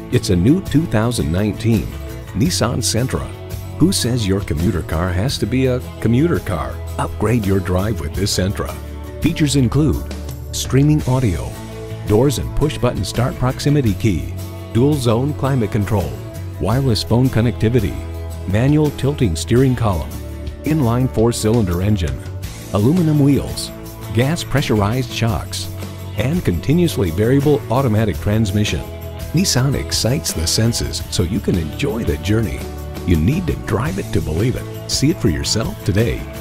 It's a new 2019 Nissan Sentra. Who says your commuter car has to be a commuter car? Upgrade your drive with this Sentra. Features include streaming audio, doors and push-button start proximity key, dual-zone climate control, wireless phone connectivity, manual tilting steering column, inline 4-cylinder engine, aluminum wheels, gas pressurized shocks, and continuously variable automatic transmission. Nissan excites the senses so you can enjoy the journey. You need to drive it to believe it. See it for yourself today.